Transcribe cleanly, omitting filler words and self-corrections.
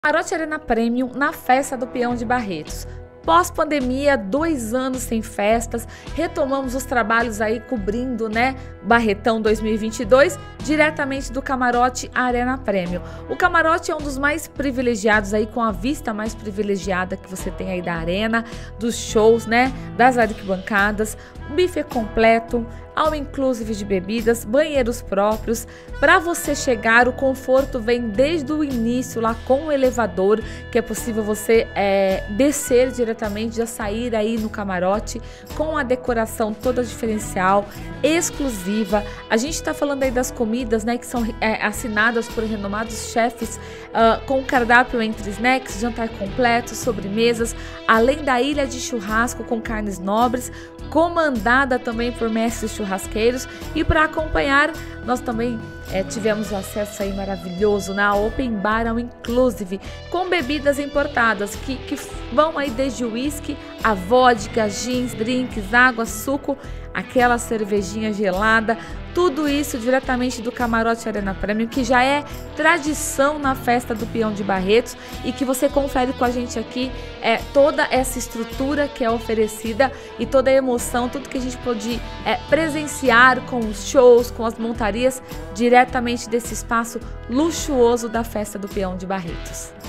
Camarote Arena Premium na festa do Peão de Barretos. Pós-pandemia, 2 anos sem festas, retomamos os trabalhos aí cobrindo, Barretão 2022, diretamente do Camarote Arena Premium. O Camarote é um dos mais privilegiados aí, com a vista mais privilegiada que você tem aí da arena, dos shows, das arquibancadas, buffet completo, all inclusive de bebidas, banheiros próprios. Para você chegar, o conforto vem desde o início lá com o elevador, que é possível você descer diretamente, já sair aí no camarote com a decoração toda diferencial, exclusiva. A gente está falando aí das comidas, que são assinadas por renomados chefes, com cardápio entre snacks, jantar completo, sobremesas, além da ilha de churrasco com carnes nobres, comandada também por mestres churrasqueiros. E para acompanhar, nós também tivemos um acesso aí maravilhoso na Open Bar All Inclusive, com bebidas importadas que vão aí desde o whisky, a vodka, gins, drinks, água, suco, aquela cervejinha gelada, tudo isso diretamente do Camarote Arena Premium, que já é tradição na festa do Peão de Barretos, e que você confere com a gente aqui toda essa estrutura que é oferecida e toda a emoção, tudo que a gente pode presenciar com os shows, com as montarias, diretamente desse espaço luxuoso da festa do Peão de Barretos.